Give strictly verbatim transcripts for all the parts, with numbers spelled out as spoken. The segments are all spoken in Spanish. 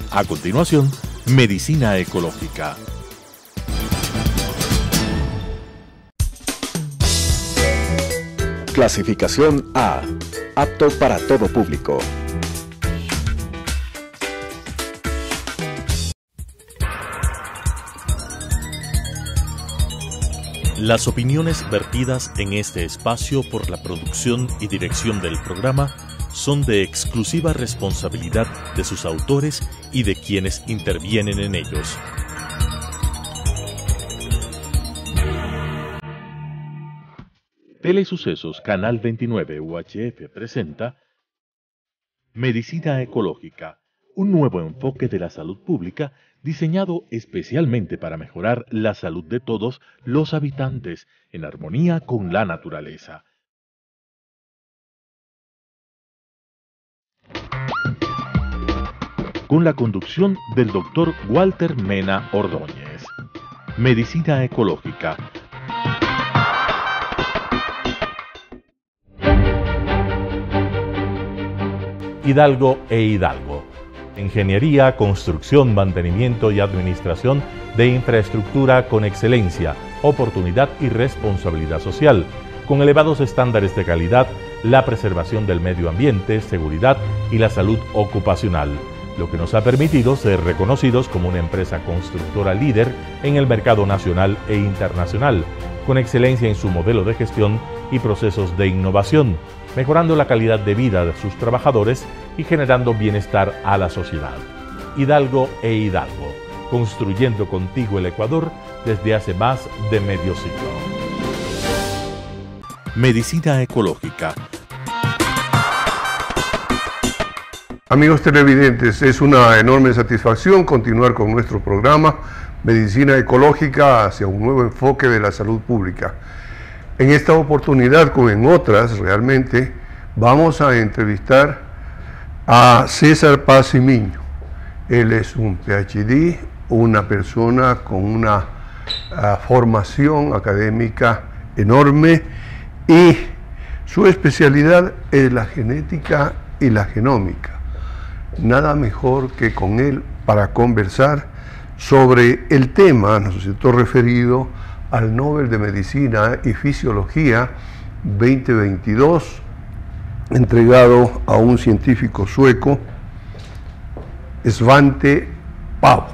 A continuación, Medicina Ecológica. Clasificación A. Apto para todo público. Las opiniones vertidas en este espacio por la producción y dirección del programa son de exclusiva responsabilidad de sus autores y de quienes intervienen en ellos. Telesucesos Canal veintinueve U H F presenta Medicina Ecológica, un nuevo enfoque de la salud pública diseñado especialmente para mejorar la salud de todos los habitantes en armonía con la naturaleza. Con la conducción del doctor Walter Mena Ordóñez. Medicina Ecológica. Hidalgo e Hidalgo. Ingeniería, construcción, mantenimiento y administración de infraestructura con excelencia, oportunidad y responsabilidad social, con elevados estándares de calidad, la preservación del medio ambiente, seguridad y la salud ocupacional, lo que nos ha permitido ser reconocidos como una empresa constructora líder en el mercado nacional e internacional, con excelencia en su modelo de gestión y procesos de innovación, mejorando la calidad de vida de sus trabajadores y generando bienestar a la sociedad. Hidalgo e Hidalgo, construyendo contigo el Ecuador desde hace más de medio siglo. Medicina Ecológica. Amigos televidentes, es una enorme satisfacción continuar con nuestro programa Medicina Ecológica hacia un nuevo enfoque de la salud pública. En esta oportunidad, como en otras, realmente vamos a entrevistar a César Paz Cimiño. Él es un P H D, una persona con una uh, formación académica enorme y su especialidad es la genética y la genómica. Nada mejor que con él para conversar sobre el tema, ¿no es cierto?, referido al Nobel de Medicina y Fisiología veinte veintidós, entregado a un científico sueco, Svante Pääbo.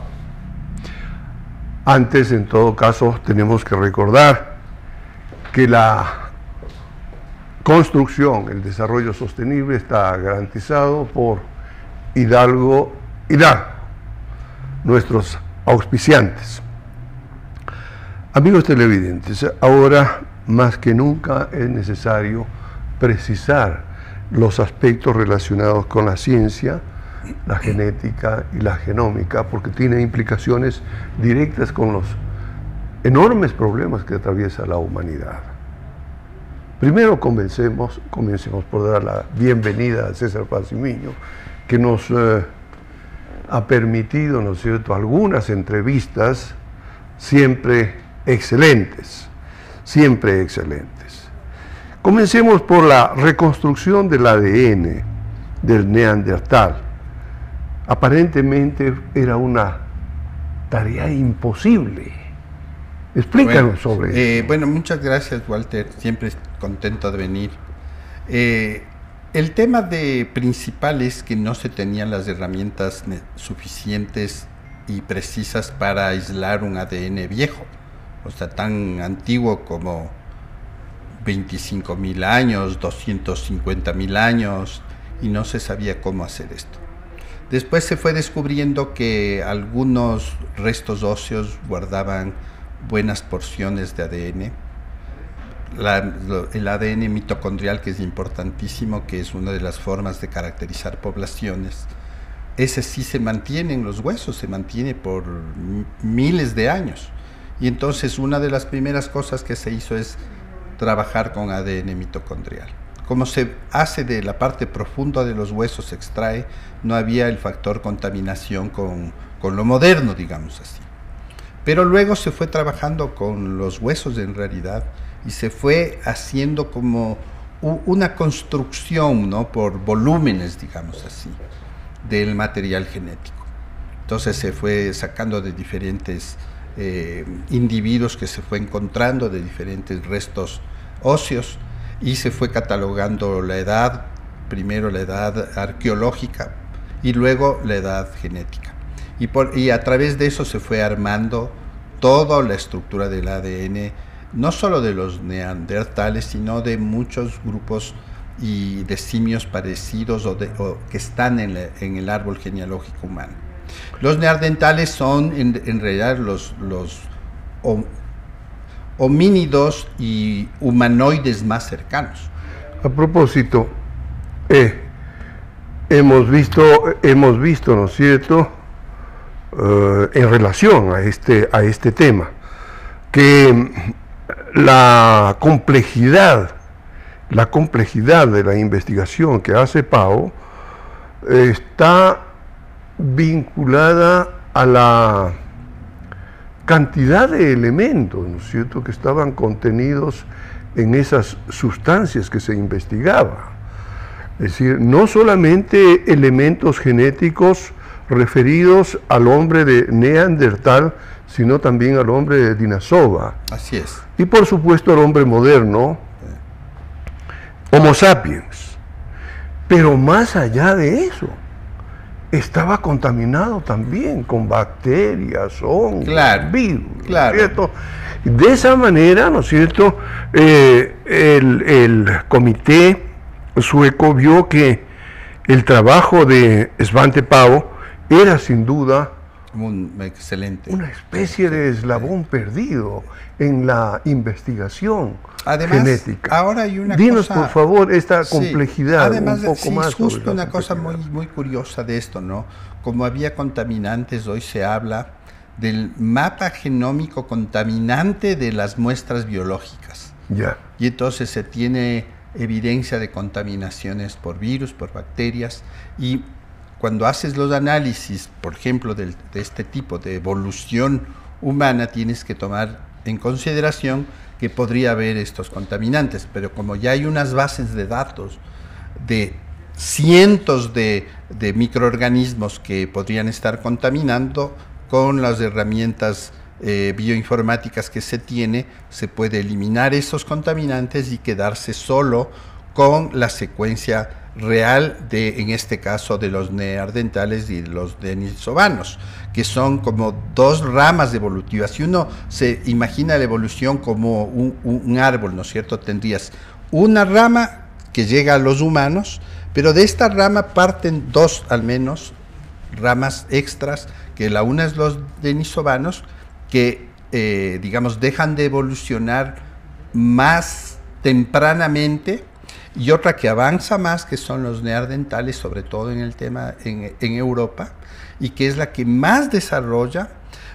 Antes, en todo caso, tenemos que recordar que la construcción, el desarrollo sostenible está garantizado por Hidalgo Hidalgo, nuestros auspiciantes. Amigos televidentes, ahora más que nunca es necesario precisar los aspectos relacionados con la ciencia, la genética y la genómica, porque tiene implicaciones directas con los enormes problemas que atraviesa la humanidad. Primero comencemos, comencemos por dar la bienvenida a César Paz Cimiño, que nos eh, ha permitido, ¿no es cierto?, algunas entrevistas siempre excelentes, siempre excelentes. Comencemos por la reconstrucción del A D N del Neandertal. Aparentemente era una tarea imposible. Explícanos bueno, sobre eh, eso. Bueno, muchas gracias, Walter, siempre contento de venir. Eh, el tema de principal es que no se tenían las herramientas suficientes y precisas para aislar un A D N viejo, o sea, tan antiguo como veinticinco mil años, doscientos cincuenta mil años, y no se sabía cómo hacer esto. Después se fue descubriendo que algunos restos óseos guardaban buenas porciones de A D N. La, lo, el A D N mitocondrial, que es importantísimo, que es una de las formas de caracterizar poblaciones, ese sí se mantiene en los huesos, se mantiene por miles de años. Y entonces una de las primeras cosas que se hizo es trabajar con A D N mitocondrial. Como se hace de la parte profunda de los huesos, se extrae, no había el factor contaminación con, con lo moderno, digamos así. Pero luego se fue trabajando con los huesos en realidad y se fue haciendo como una construcción, ¿no?, por volúmenes, digamos así, del material genético. Entonces se fue sacando de diferentes eh, individuos que se fue encontrando, de diferentes restos óseos, y se fue catalogando la edad, primero la edad arqueológica y luego la edad genética. Y, por, y a través de eso se fue armando toda la estructura del A D N, no solo de los neandertales, sino de muchos grupos y de simios parecidos o, de, o que están en, la, en el árbol genealógico humano. Los neandertales son en, en realidad los, los homínidos y humanoides más cercanos. A propósito, eh, hemos visto, hemos visto, ¿no es cierto?, uh, en relación a este, a este tema, que la complejidad, la complejidad de la investigación que hace Pau eh, está vinculada a la cantidad de elementos, ¿no es cierto?, que estaban contenidos en esas sustancias que se investigaba. Es decir, no solamente elementos genéticos referidos al hombre de Neandertal, sino también al hombre de Denisova. Así es. Y por supuesto al hombre moderno, Homo sapiens. Pero más allá de eso, estaba contaminado también con bacterias, hongos, claro, virus, claro. ¿cierto? De esa manera, ¿no es cierto?, eh, el, el comité sueco vio que el trabajo de Svante Pääbo era sin duda un excelente, una especie de eslabón perdido en la investigación además, genética. Ahora hay una Dinos, cosa, por favor, esta sí, complejidad además, un poco sí, más. Es justo sobre una cosa muy, muy curiosa de esto, ¿no? Como había contaminantes, hoy se habla del mapa genómico contaminante de las muestras biológicas. Ya. Y entonces se tiene evidencia de contaminaciones por virus, por bacterias, y cuando haces los análisis, por ejemplo, del, de este tipo de evolución humana, tienes que tomar en consideración que podría haber estos contaminantes, pero como ya hay unas bases de datos de cientos de, de microorganismos que podrían estar contaminando, con las herramientas eh, bioinformáticas que se tiene, se puede eliminar esos contaminantes y quedarse solo con la secuencia real de, en este caso, de los neandertales y los denisovanos, que son como dos ramas evolutivas. Si uno se imagina la evolución como un, un, un árbol, ¿no es cierto?, tendrías una rama que llega a los humanos, pero de esta rama parten dos, al menos, ramas extras, que la una es los denisovanos, que, eh, digamos, dejan de evolucionar más tempranamente, y otra que avanza más, que son los neandertales, sobre todo en el tema en, en Europa, y que es la que más desarrolla,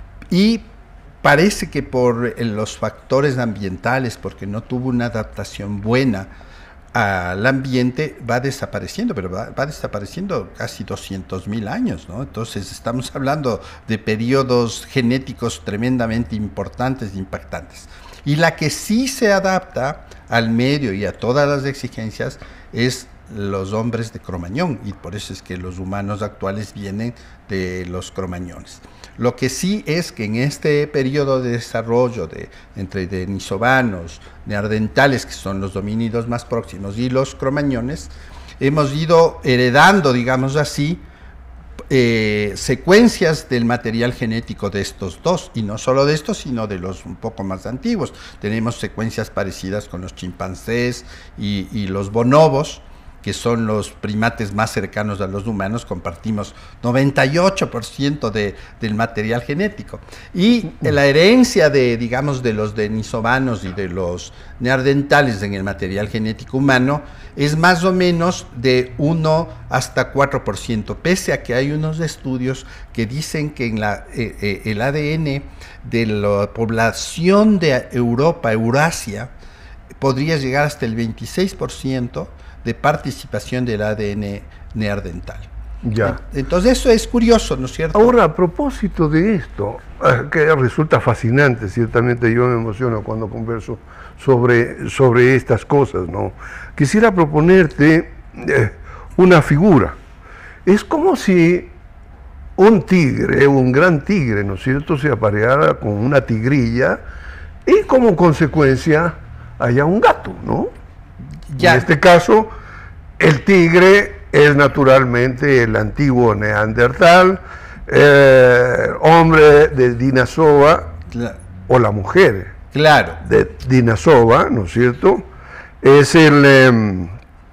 y parece que por eh, los factores ambientales, porque no tuvo una adaptación buena al ambiente, va desapareciendo, pero va, va desapareciendo casi doscientos mil años, ¿no? Entonces estamos hablando de periodos genéticos tremendamente importantes e impactantes. Y la que sí se adapta al medio y a todas las exigencias es los hombres de Cromañón, y por eso es que los humanos actuales vienen de los cromañones. Lo que sí es que en este periodo de desarrollo de, entre denisovanos, neandertales, que son los homínidos más próximos, y los cromañones, hemos ido heredando, digamos así, eh, secuencias del material genético de estos dos, y no solo de estos, sino de los un poco más antiguos. Tenemos secuencias parecidas con los chimpancés y, y los bonobos, que son los primates más cercanos a los humanos. Compartimos noventa y ocho por ciento de, del material genético. Y la herencia de, digamos, de los denisovanos y de los neandertales en el material genético humano es más o menos de uno hasta cuatro por ciento, pese a que hay unos estudios que dicen que en la, eh, eh, el A D N de la población de Europa, Eurasia, podría llegar hasta el veintiséis por ciento de participación del A D N neandertal. Ya. Entonces eso es curioso, ¿no es cierto? Ahora, a propósito de esto, que resulta fascinante, ciertamente yo me emociono cuando converso sobre, sobre estas cosas, ¿no? Quisiera proponerte eh, una figura. Es como si un tigre, un gran tigre, ¿no es cierto?, se apareara con una tigrilla y como consecuencia haya un gato, ¿no? Ya. En este caso, el tigre es naturalmente el antiguo Neandertal, eh, hombre de Dinasoba, claro, o la mujer, claro, de Dinasoba, ¿no es cierto?, es el, eh,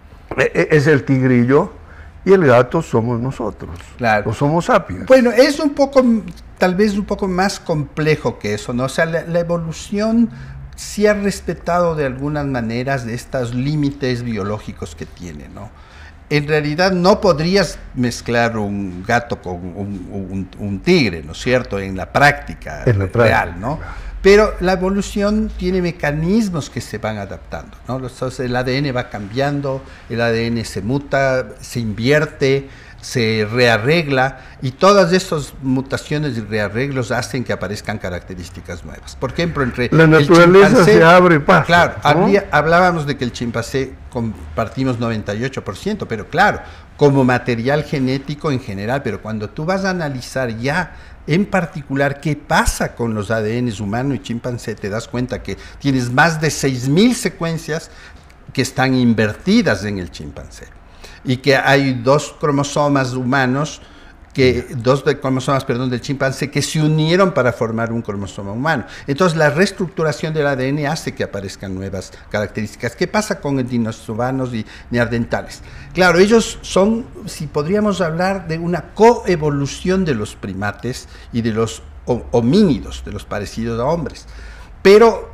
es el tigrillo, y el gato somos nosotros, claro, o somos sapiens. Bueno, es un poco, tal vez un poco más complejo que eso, ¿no? O sea, la, la evolución sí ha respetado de algunas maneras de estos límites biológicos que tiene, ¿no? En realidad no podrías mezclar un gato con un, un, un tigre, ¿no es cierto?, en la práctica en la real, práctica, ¿no? Pero la evolución tiene mecanismos que se van adaptando, ¿no? Entonces el A D N va cambiando, el A D N se muta, se invierte, se rearregla, y todas estas mutaciones y rearreglos hacen que aparezcan características nuevas. Por ejemplo, entre la naturaleza se abre paso. Claro, ¿no? habría, hablábamos de que el chimpancé compartimos noventa y ocho por ciento, pero claro, como material genético en general, pero cuando tú vas a analizar ya en particular qué pasa con los A D Ns humano y chimpancé, te das cuenta que tienes más de seis mil secuencias que están invertidas en el chimpancé, y que hay dos cromosomas humanos, que, dos de cromosomas, perdón, del chimpancé que se unieron para formar un cromosoma humano. Entonces la reestructuración del A D N hace que aparezcan nuevas características. ¿Qué pasa con el denisovanos y neandertales? Claro, ellos son, si podríamos hablar de una coevolución de los primates y de los homínidos, de los parecidos a hombres, pero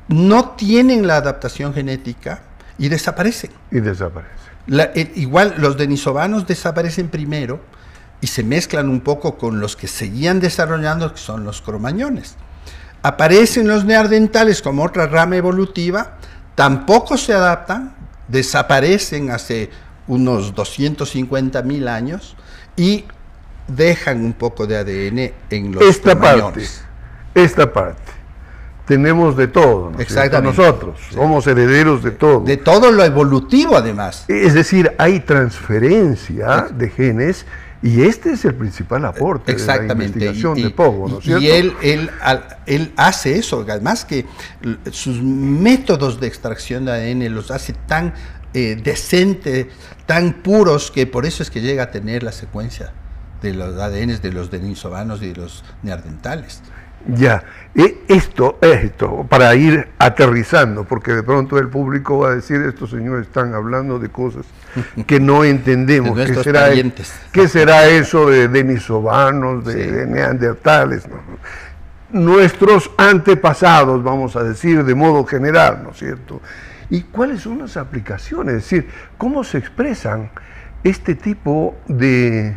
no tienen la adaptación genética y desaparecen. Y desaparecen. La, eh, igual los denisovanos desaparecen primero y se mezclan un poco con los que seguían desarrollando, que son los cromañones. Aparecen los neandertales como otra rama evolutiva, tampoco se adaptan, desaparecen hace unos doscientos cincuenta mil años y dejan un poco de A D N en los esta cromañones. Parte, esta parte. Tenemos de todo, ¿no? Exactamente. Nosotros sí. somos herederos de todo. De todo lo evolutivo, además. Es decir, hay transferencia sí. de genes, y este es el principal aporte de la investigación y, y, de Pogo, ¿no es cierto? Y él, él, él hace eso, además que sus métodos de extracción de A D N los hace tan eh, decentes, tan puros, que por eso es que llega a tener la secuencia de los A D Ns de los denisovanos y de los neandertales. Ya, esto, esto, para ir aterrizando, porque de pronto el público va a decir, estos señores están hablando de cosas que no entendemos. ¿Qué será, ¿Qué será eso de denisovanos, de, sí. de neandertales? ¿No? Nuestros antepasados, vamos a decir, de modo general, ¿no es cierto? ¿Y cuáles son las aplicaciones? Es decir, ¿cómo se expresan este tipo de,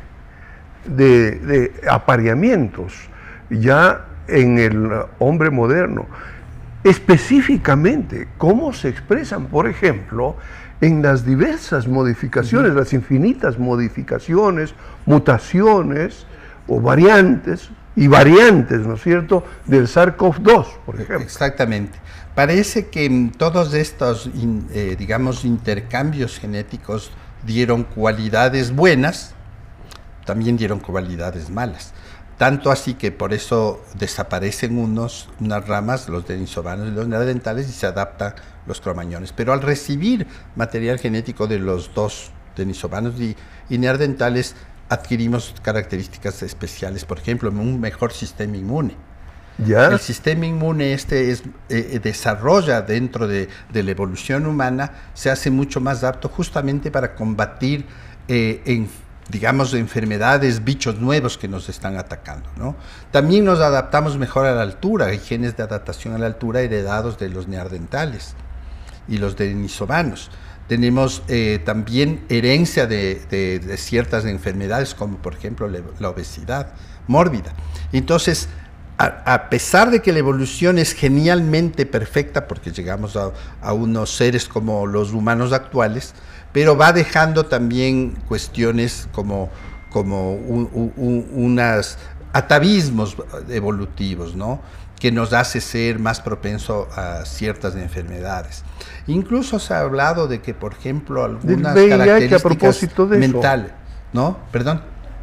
de, de apareamientos ya en el hombre moderno? Específicamente, ¿cómo se expresan, por ejemplo, en las diversas modificaciones, uh-huh. las infinitas modificaciones, mutaciones o variantes y variantes, ¿no es cierto?, del SARS-CoV dos, por ejemplo? Exactamente. Parece que en todos estos, eh, digamos, intercambios genéticos dieron cualidades buenas, también dieron cualidades malas. Tanto así que por eso desaparecen unos, unas ramas, los denisovanos y los neandertales, y se adaptan los cromañones. Pero al recibir material genético de los dos denisovanos y, y neandertales, adquirimos características especiales. Por ejemplo, un mejor sistema inmune. ¿Ya? El sistema inmune este es, eh, desarrolla dentro de, de la evolución humana, se hace mucho más apto justamente para combatir eh, en digamos, enfermedades, bichos nuevos que nos están atacando, ¿no? También nos adaptamos mejor a la altura, hay genes de adaptación a la altura heredados de los neandertales y los denisovanos. Tenemos eh, también herencia de, de, de ciertas enfermedades, como por ejemplo la, la obesidad mórbida. Entonces, a, a pesar de que la evolución es genialmente perfecta, porque llegamos a, a unos seres como los humanos actuales, pero va dejando también cuestiones como, como un, un, unos atavismos evolutivos, ¿no?, que nos hace ser más propenso a ciertas enfermedades. Incluso se ha hablado de que, por ejemplo, algunas V I H, características a propósito de mentales, ¿no? Perdón.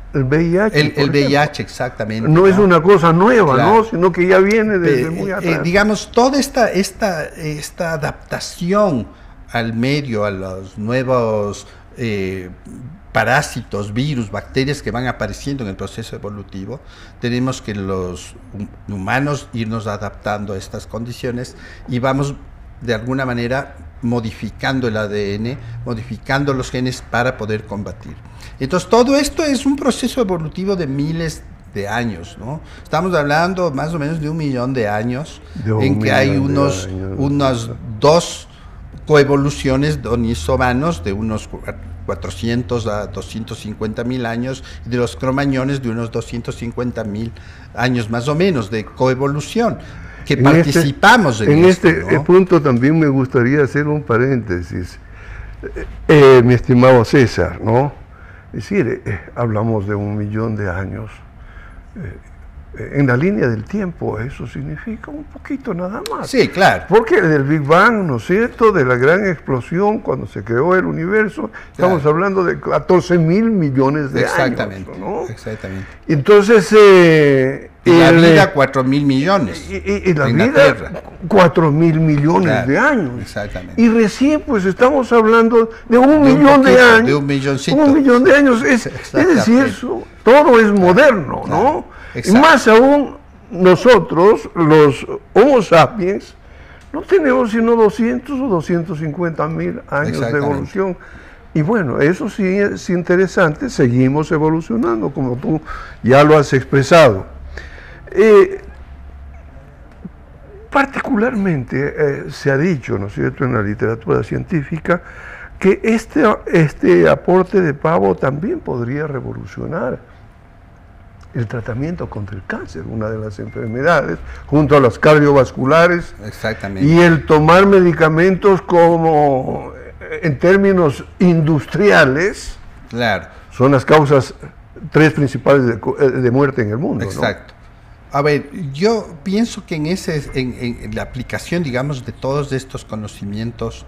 El V I H. El, el V I H, exactamente. No, ¿no? es una cosa nueva, claro. ¿no? Sino que ya viene desde eh, muy atrás. Eh, digamos, toda esta, esta, esta adaptación al medio, a los nuevos eh, parásitos, virus, bacterias que van apareciendo en el proceso evolutivo, tenemos que los humanos irnos adaptando a estas condiciones y vamos de alguna manera modificando el A D N, modificando los genes para poder combatir. Entonces todo esto es un proceso evolutivo de miles de años, ¿no? Estamos hablando más o menos de un millón de años de en que hay unos, unas dos coevoluciones denisovanos de unos cuatrocientos a doscientos cincuenta mil años y de los cromañones de unos doscientos cincuenta mil años más o menos de coevolución. Que en participamos este, en, en esto, este ¿no? punto también me gustaría hacer un paréntesis, eh, eh, mi estimado César, ¿no? Es decir, eh, hablamos de un millón de años. Eh, en la línea del tiempo eso significa un poquito nada más. Sí, claro. Porque del Big Bang, ¿no es cierto?, de la gran explosión cuando se creó el universo, claro. Estamos hablando de catorce mil millones de exactamente, años, ¿no? Exactamente. Entonces... Eh, y la el, vida cuatro mil millones. Y, y, y la vida cuatro mil millones claro, de años. Exactamente. Y recién pues estamos hablando de un de millón un poquito, de años. De un milloncito. Un millón de años. Es, es decir, eso, todo es moderno, claro, ¿no? Exacto. Y más aún nosotros, los Homo sapiens, no tenemos sino doscientos o doscientos cincuenta mil años de evolución. Y bueno, eso sí es interesante, seguimos evolucionando, como tú ya lo has expresado. Eh, particularmente eh, se ha dicho, ¿no es cierto?, en la literatura científica, que este, este aporte de pavo también podría revolucionar el tratamiento contra el cáncer, una de las enfermedades, junto a las cardiovasculares. Exactamente. Y el tomar medicamentos como, en términos industriales, claro, son las causas tres principales de, de muerte en el mundo. Exacto. ¿no? A ver, yo pienso que en, ese, en, en la aplicación, digamos, de todos estos conocimientos,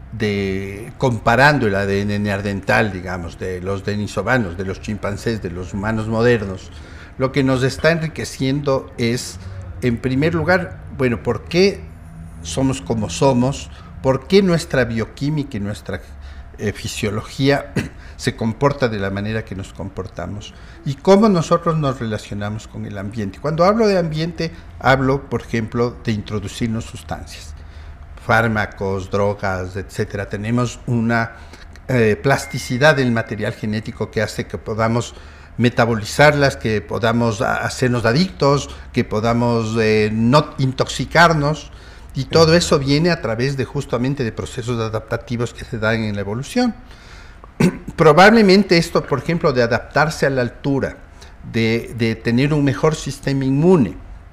de comparando el A D N neandertal, digamos, de los denisovanos, de los chimpancés, de los humanos modernos, lo que nos está enriqueciendo es, en primer lugar, bueno, ¿por qué somos como somos? ¿Por qué nuestra bioquímica y nuestra eh, fisiología se comporta de la manera que nos comportamos? Y cómo nosotros nos relacionamos con el ambiente. Cuando hablo de ambiente, hablo, por ejemplo, de introducirnos sustancias, fármacos, drogas, etcétera. Tenemos una eh, plasticidad del material genético que hace que podamos metabolizarlas, que podamos hacernos adictos, que podamos eh, no intoxicarnos, y todo eso viene a través de justamente de procesos adaptativos que se dan en la evolución. Probablemente esto, por ejemplo, de adaptarse a la altura, de, de tener un mejor sistema inmune,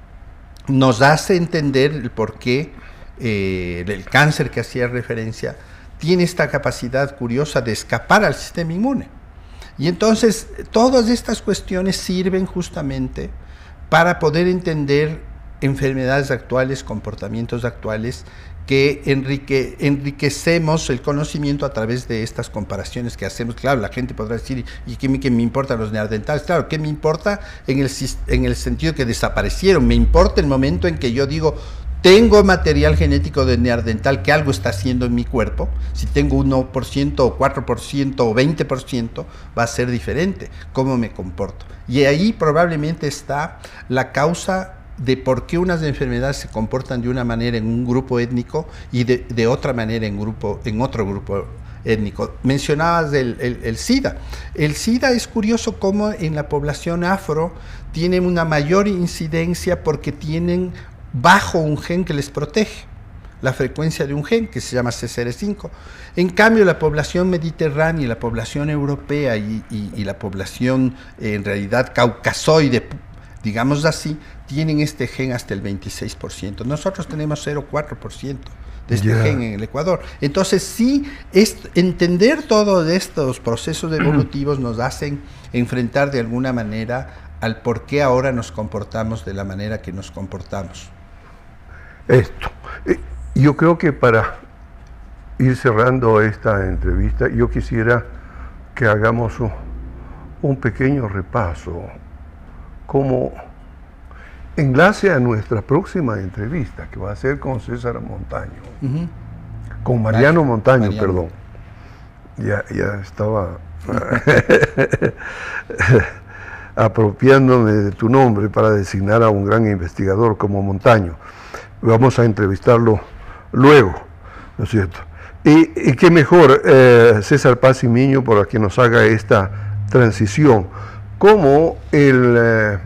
nos hace entender el por qué eh, el cáncer que hacía referencia tiene esta capacidad curiosa de escapar al sistema inmune. Y entonces todas estas cuestiones sirven justamente para poder entender enfermedades actuales, comportamientos actuales, que enrique, enriquecemos el conocimiento a través de estas comparaciones que hacemos. Claro, la gente podrá decir, ¿y qué, qué me importan los neandertales? Claro, ¿qué me importa en el, en el sentido que desaparecieron? Me importa el momento en que yo digo, tengo material genético de neandertal que algo está haciendo en mi cuerpo. Si tengo uno por ciento o cuatro por ciento o veinte por ciento, va a ser diferente cómo me comporto. Y ahí probablemente está la causa de por qué unas enfermedades se comportan de una manera en un grupo étnico y de, de otra manera en, grupo, en otro grupo étnico. Mencionabas el, el, el SIDA. El SIDA es curioso cómo en la población afro tienen una mayor incidencia porque tienen bajo un gen que les protege, la frecuencia de un gen que se llama C C R cinco. En cambio, la población mediterránea, la población europea y, y, y la población eh, en realidad caucasoide, digamos así, tienen este gen hasta el veintiséis por ciento. Nosotros tenemos cero coma cuatro por ciento de este yeah. gen en el Ecuador. Entonces, sí, es, entender todos estos procesos evolutivos nos hacen enfrentar de alguna manera al por qué ahora nos comportamos de la manera que nos comportamos. Esto. Yo creo que para ir cerrando esta entrevista, yo quisiera que hagamos un, un pequeño repaso como enlace a nuestra próxima entrevista, que va a ser con César Montaño, uh-huh. con Mariano Montaño, Mariano. perdón. Ya, ya estaba apropiándome de tu nombre para designar a un gran investigador como Montaño. Vamos a entrevistarlo luego, ¿no es cierto? Y, y qué mejor, eh, César Paz y Miño, para que nos haga esta transición, como el eh,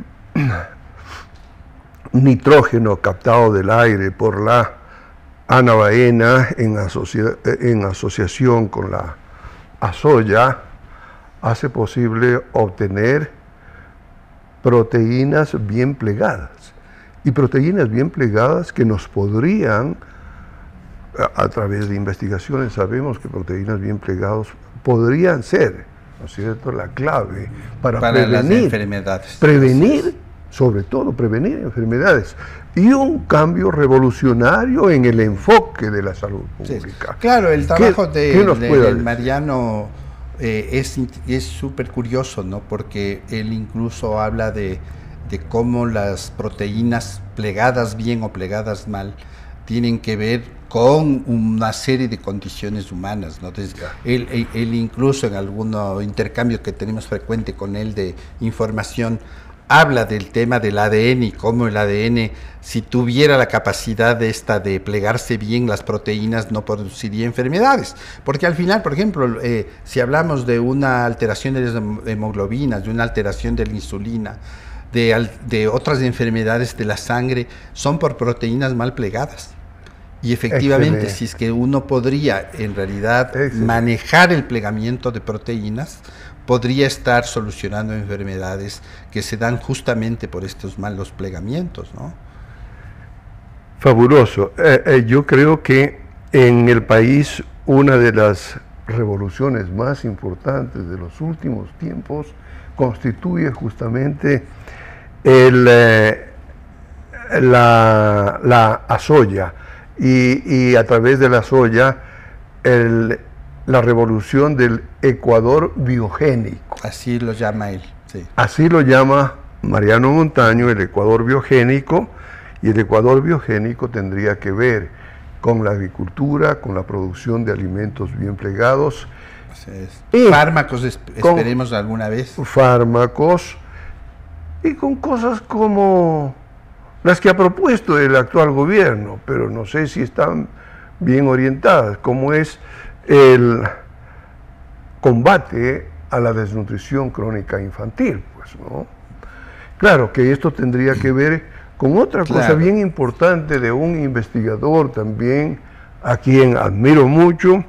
nitrógeno captado del aire por la anabaena en, asocia en asociación con la azoya hace posible obtener proteínas bien plegadas. Y proteínas bien plegadas que nos podrían, a, a través de investigaciones sabemos que proteínas bien plegadas podrían ser, ¿no es cierto?, la clave para, para prevenir, las enfermedades. Prevenir, sobre todo prevenir enfermedades. Y un cambio revolucionario en el enfoque de la salud pública. Sí. Claro, el trabajo ¿Qué, de, ¿qué de, de Mariano eh, es súper curioso, ¿no? Porque él incluso habla de, de cómo las proteínas plegadas bien o plegadas mal tienen que ver con una serie de condiciones humanas, ¿no? Entonces, él, él, él incluso en algún intercambio que tenemos frecuente con él de información, habla del tema del A D N y cómo el A D N, si tuviera la capacidad de esta de plegarse bien las proteínas, no produciría enfermedades. Porque al final, por ejemplo, eh, si hablamos de una alteración de las hemoglobinas, de una alteración de la insulina, de, de otras enfermedades de la sangre, son por proteínas mal plegadas. Y efectivamente, Excelente. si es que uno podría en realidad Excelente. manejar el plegamiento de proteínas, podría estar solucionando enfermedades que se dan justamente por estos malos plegamientos, ¿no? Fabuloso. Eh, eh, yo creo que en el país una de las revoluciones más importantes de los últimos tiempos constituye justamente el, eh, la, la azoya y, y a través de la azoya el la revolución del Ecuador biogénico. Así lo llama él. Sí. Así lo llama Mariano Montaño, el Ecuador biogénico, y el Ecuador biogénico tendría que ver con la agricultura, con la producción de alimentos bien plegados. Así es. Y fármacos, esperemos alguna vez. Fármacos, y con cosas como las que ha propuesto el actual gobierno, pero no sé si están bien orientadas, como es el combate a la desnutrición crónica infantil, pues, ¿no? Claro que esto tendría que ver con otra claro. cosa bien importante de un investigador también, a quien admiro mucho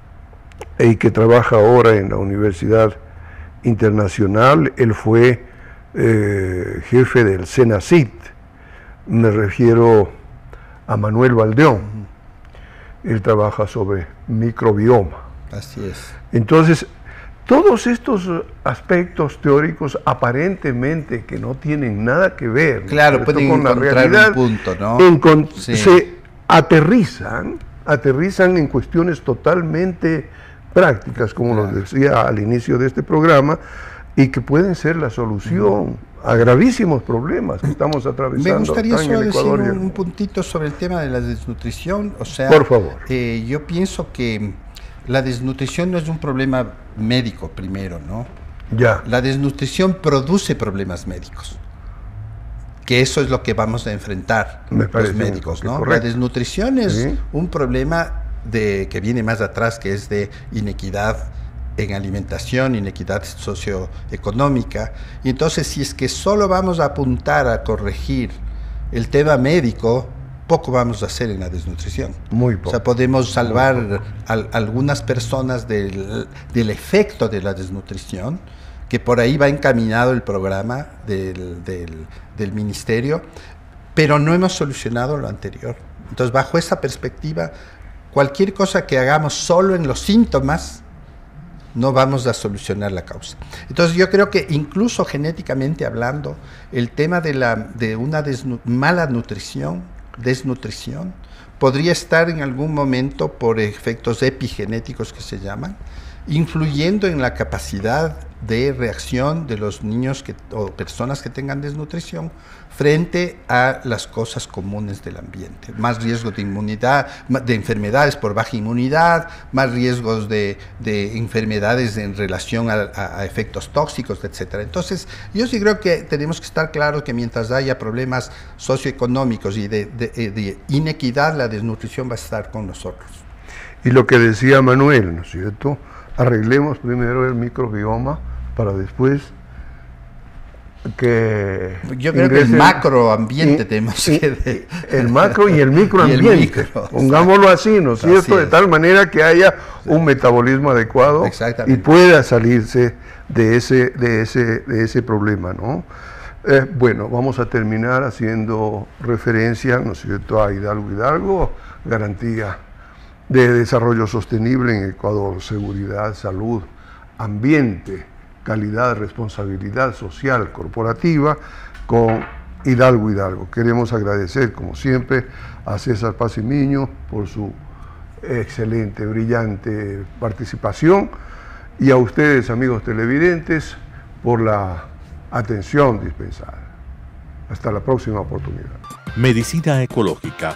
y que trabaja ahora en la Universidad Internacional. Él fue eh, jefe del CENACIT, me refiero a Manuel Valdeón. Él trabaja sobre microbioma. Así es. Entonces, todos estos aspectos teóricos aparentemente que no tienen nada que ver claro, pueden con la realidad, un punto, ¿no? encont sí. se aterrizan, aterrizan en cuestiones totalmente prácticas, como claro. lo decía al inicio de este programa, y que pueden ser la solución uh-huh. a gravísimos problemas que estamos atravesando. Me gustaría solo decir un, un puntito sobre el tema de la desnutrición. O sea, por favor. Eh, yo pienso que la desnutrición no es un problema médico primero, ¿no? Ya. La desnutrición produce problemas médicos, que eso es lo que vamos a enfrentar Me los médicos, ¿no? Correcto. La desnutrición es ¿Sí? un problema de que viene más atrás, que es de inequidad en alimentación, inequidad socioeconómica, y entonces si es que solo vamos a apuntar a corregir el tema médico, poco vamos a hacer en la desnutrición. Muy poco. O sea, podemos salvar a, a algunas personas del, del efecto de la desnutrición, que por ahí va encaminado el programa del, del, del ministerio, pero no hemos solucionado lo anterior. Entonces, bajo esa perspectiva, cualquier cosa que hagamos solo en los síntomas, no vamos a solucionar la causa. Entonces yo creo que incluso genéticamente hablando, el tema de, la, de una mala nutrición, desnutrición, podría estar en algún momento por efectos epigenéticos que se llaman, influyendo en la capacidad de reacción de los niños que, o personas que tengan desnutrición frente a las cosas comunes del ambiente. Más riesgo de inmunidad, de enfermedades por baja inmunidad, más riesgos de, de enfermedades en relación a, a, a efectos tóxicos, etcétera. Entonces, yo sí creo que tenemos que estar claros que mientras haya problemas socioeconómicos y de, de, de inequidad, la desnutrición va a estar con nosotros. Y lo que decía Manuel, ¿no es cierto? Arreglemos primero el microbioma para después que yo creo que el macroambiente tenemos que de, el macro y el microambiente, micro, pongámoslo así, ¿no es cierto? De tal manera que haya un metabolismo adecuado y pueda salirse de ese de ese de ese problema, ¿no? Eh, bueno, vamos a terminar haciendo referencia, ¿no es cierto?, a Hidalgo Hidalgo, garantía de desarrollo sostenible en Ecuador, seguridad, salud, ambiente, calidad, responsabilidad social, corporativa, con Hidalgo Hidalgo. Queremos agradecer, como siempre, a César Pacimiño por su excelente, brillante participación y a ustedes, amigos televidentes, por la atención dispensada. Hasta la próxima oportunidad. Medicina ecológica.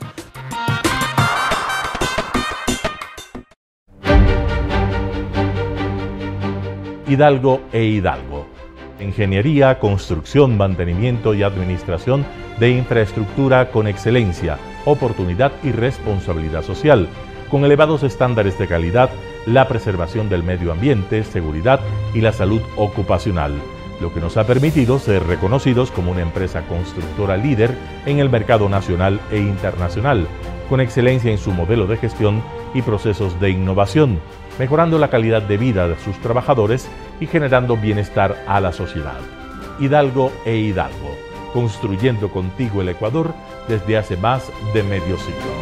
Hidalgo e Hidalgo. Ingeniería, construcción, mantenimiento y administración de infraestructura con excelencia, oportunidad y responsabilidad social, con elevados estándares de calidad, la preservación del medio ambiente, seguridad y la salud ocupacional, lo que nos ha permitido ser reconocidos como una empresa constructora líder en el mercado nacional e internacional, con excelencia en su modelo de gestión y procesos de innovación, mejorando la calidad de vida de sus trabajadores y generando bienestar a la sociedad. Hidalgo e Hidalgo, construyendo contigo el Ecuador desde hace más de medio siglo.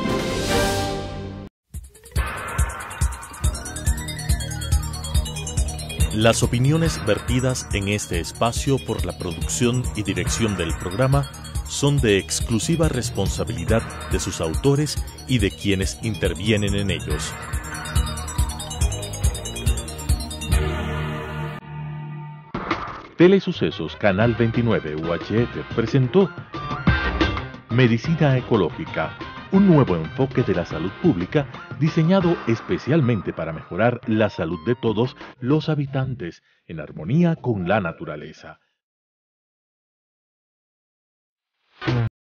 Las opiniones vertidas en este espacio por la producción y dirección del programa son de exclusiva responsabilidad de sus autores y de quienes intervienen en ellos. Telesucesos Canal veintinueve U H F presentó Medicina Ecológica, un nuevo enfoque de la salud pública diseñado especialmente para mejorar la salud de todos los habitantes en armonía con la naturaleza.